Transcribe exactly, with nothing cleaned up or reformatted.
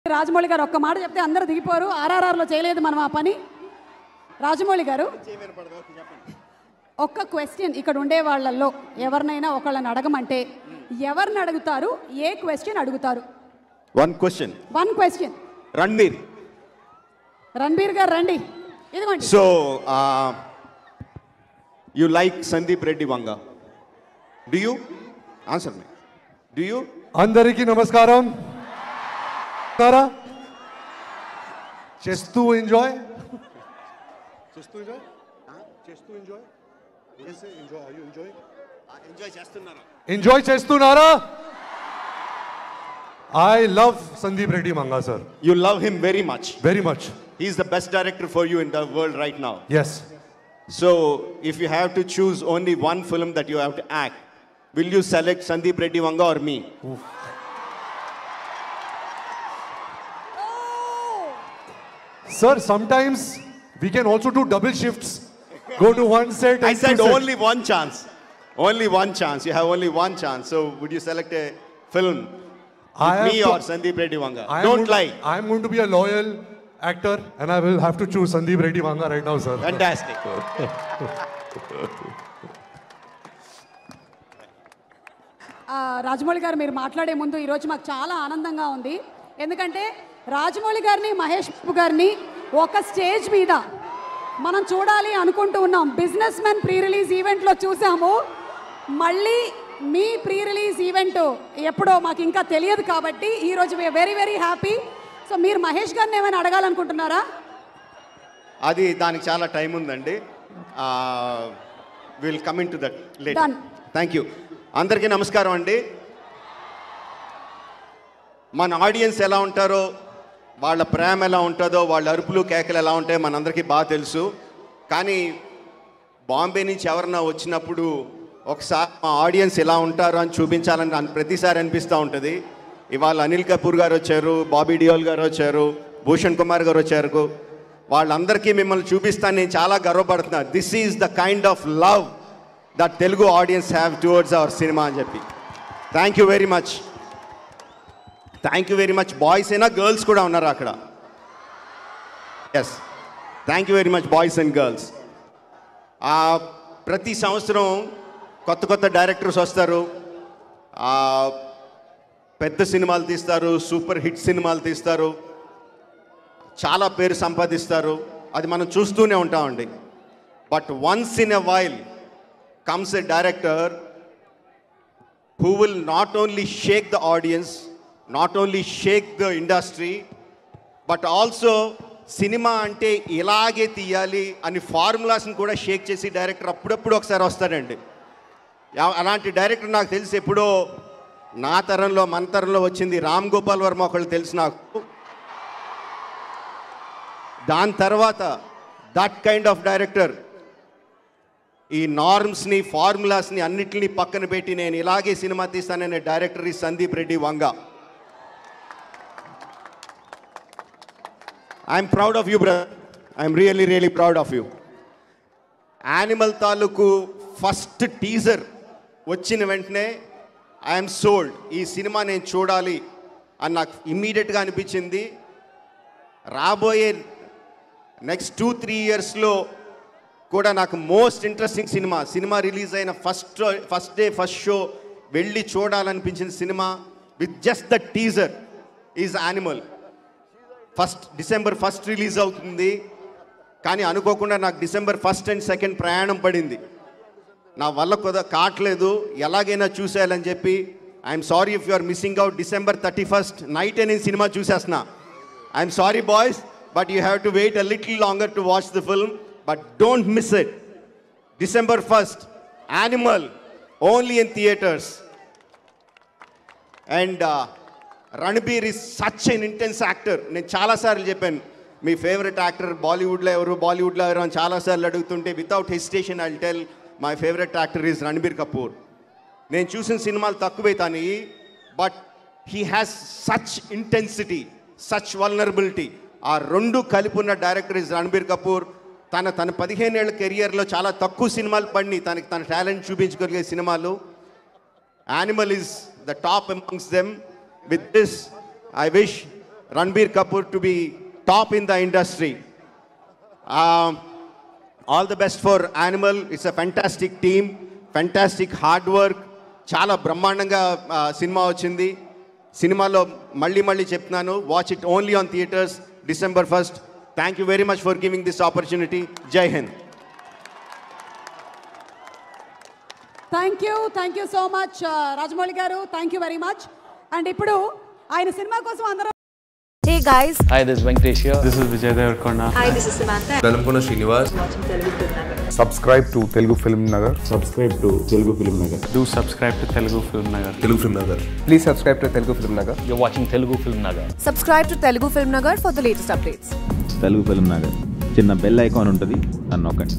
రాజమౌళి గారు ఒక్క మాట చెప్తే అందరూ దిగిపోరు. ఆర్ఆర్ఆర్లో చేయలేదు మనం ఆ పని. రాజమౌళి గారు ఒక్క క్వశ్చన్ ఇక్కడ ఉండే వాళ్ళల్లో ఎవరినైనా ఒకళ్ళని అడగమంటే ఎవరిని అడుగుతారు, ఏ క్వశ్చన్ అడుగుతారు? One question one question Ranbir Ranbir గారు రండి, ఇదిగోండి. So you like Sandeep Reddy Vanga, do you answer me? Do you? అందరికీ నమస్కారం. చేస్తూ ఎంజాయ్ చేస్తూ ఎంజాయ్ చేస్తూ ఎంజాయ్ ఎంజాయ్ చేస్తున్నారా? ఎంజాయ్ చేస్తున్నారా? I love Sandeep Reddy Vanga sir. You love him very much. Very much. He is the best director for you in the world right now. Yes. So if you have to choose only one film that you have to act, will you select Sandeep Reddy Vanga or me? Oh. Sir, sometimes we can also do double shifts. Go to one set and I said two only set. one chance. Only one chance. You have only one chance. So would you select a film with me or Sandeep Reddy Vanga? Don't lie. I am going to be a loyal actor and I will have to choose Sandeep Reddy Vanga right now, sir. Fantastic. Rajamouli గారు మీరు మాట్లాడే ముందు ఈరోజు మాకు చాలా ఆనందంగా ఉంది. ఎందుకంటే రాజమౌళి గారిని, మహేష్ బాబు గారిని ఒక స్టేజ్ మీద మనం చూడాలి అనుకుంటూ ఉన్నాం. బిజినెస్ మెన్ ప్రీ రిలీజ్ ఈవెంట్లో చూసాము. మళ్ళీ మీ ప్రీ రిలీజ్ ఈవెంట్ ఎప్పుడో మాకు ఇంకా తెలియదు కాబట్టి ఈరోజు we are very very happy. So మీరు మహేష్ గారిని ఏమైనా అడగాలనుకుంటున్నారా? అది దానికి చాలా టైం ఉందండి. Will come in to that later. Done. Thank you. అందరికీ నమస్కారం అండి. మన ఆడియన్స్ ఎలా ఉంటారో, వాళ్ళ ప్రేమ ఎలా ఉంటుందో, వాళ్ళ అరుపులు కేకలు ఎలా ఉంటాయో మనందరికీ బాగా తెలుసు. కానీ బాంబే నుంచి ఎవరన్నా వచ్చినప్పుడు ఒకసారి మా ఆడియన్స్ ఎలా ఉంటారో అని చూపించాలని నాకు ప్రతిసారి అనిపిస్తూ ఉంటుంది. ఇవాళ అనిల్ కపూర్ గారు వచ్చారు, బాబీ డియోల్ గారు వచ్చారు, భూషణ్ కుమార్ గారు వచ్చారు. వాళ్ళందరికీ మిమ్మల్ని చూపిస్తాను, నేను చాలా గర్వపడుతున్నాను. This is the kind of love that Telugu audience have towards our cinema అని చెప్పి. Thank you very much. Thank you very much. Boys అయినా గర్ల్స్ కూడా ఉన్నారు అక్కడ. Yes, thank you very much boys and girls. ప్రతి సంవత్సరం కొత్త కొత్త డైరెక్టర్స్ వస్తారు, పెద్ద సినిమాలు తీస్తారు, సూపర్ హిట్ సినిమాలు తీస్తారు, చాలా పేరు సంపాదిస్తారు. అది మనం చూస్తూనే ఉంటామండి. But once in a while comes a director who will not only shake the audience, not only shake the industry, but also cinema అంటే ఇలాగే తీయాలి అని ఫార్ములాస్ని కూడా షేక్ చేసి డైరెక్టర్ అప్పుడప్పుడు ఒకసారి వస్తాడండి. అలాంటి డైరెక్టర్ నాకు తెలిసి ఎప్పుడో నా తరంలో మన తరంలో వచ్చింది రామ్ గోపాల్ వర్మ ఒకళ్ళు తెలుసు నాకు. దాని తర్వాత దట్ కైండ్ ఆఫ్ డైరెక్టర్ ఈ నార్మ్స్ని, ఫార్ములాస్ని అన్నిటిని పక్కన పెట్టి నేను ఇలాగే సినిమా తీస్తాననే డైరెక్టర్ ఈ Sandeep Reddy Vanga. I'm proud of you brother. I'm really really proud of you. Animal తాలూకు ఫస్ట్ టీజర్ వచ్చిన వెంటనే ఐఎమ్ సోల్డ్. ఈ సినిమా నేను చూడాలి అని నాకు ఇమ్మీడియట్గా అనిపించింది. రాబోయే నెక్స్ట్ టూ త్రీ ఇయర్స్లో కూడా నాకు most interesting cinema, cinema release అయిన first first day first show వెళ్ళి చూడాలనిపించిన cinema with just the teaser is Animal. First December first release అవుతుంది, కానీ అనుకోకుండా నాకు డిసెంబర్ ఫస్ట్ అండ్ సెకండ్ ప్రయాణం పడింది. నా వల్ల కుద కావట్లేదు, ఎలాగైనా చూసేయాలని చెప్పి I'm sorry if you are missing out. December thirty first నైటే నేను సినిమా చూసేస్తున్నా. I'm sorry boys, but you have to wait a little longer to watch the film. But don't miss it. December first, Animal, only in theaters. And uh, Ranbir is such an intense actor. నేను చాలాసార్లు చెప్పాను, మీ favourite actor బాలీవుడ్లో ఎవరు, బాలీవుడ్లో ఎవరు అని చాలాసార్లు అడుగుతుంటే without hesitation I will tell my favourite actor is Ranbir Kapoor. నేను చూసిన సినిమాలు తక్కువే కానీ but he has such intensity, such vulnerability. ఆ రెండు కలిపి ఉన్న డైరెక్టర్ ఈజ్ రణబీర్ కపూర్. తన తన పదిహేను ఏళ్ళ కెరియర్లో చాలా తక్కువ సినిమాలు పడి తనకి తన టాలెంట్ చూపించగలిగే సినిమాలు Animal is the top amongst them. With this I wish Ranbir Kapoor to be top in the industry. Um, all the best for Animal. It's a fantastic team, fantastic hard work. చాలా బ్రహ్మాండంగా cinema వచ్చింది. సినిమాలో మళ్ళీ మళ్ళీ చెప్తున్నాను, watch it only on theatres December first. Thank you very much for giving this opportunity. Jai Hind. Thank you thank you so much Rajamouli గారు, thank you very much. And ఇప్పుడు ఆయన సినిమా కోసం అందరూ. Hey guys. Hi, this is Venkatesh here. This is Vijay Devarkonda. Hi, this is Samantha. Velamkona Srinivas. Watching Telugu FilmNagar. Subscribe to Telugu FilmNagar. Subscribe to Telugu FilmNagar. Do subscribe to Telugu FilmNagar. Telugu FilmNagar. Please subscribe to Telugu FilmNagar. You're watching Telugu FilmNagar. Subscribe to Telugu FilmNagar for the latest updates. Telugu film Nagar చిన్న bell icon ఉంటుంది, దాన్ని నొక్కండి.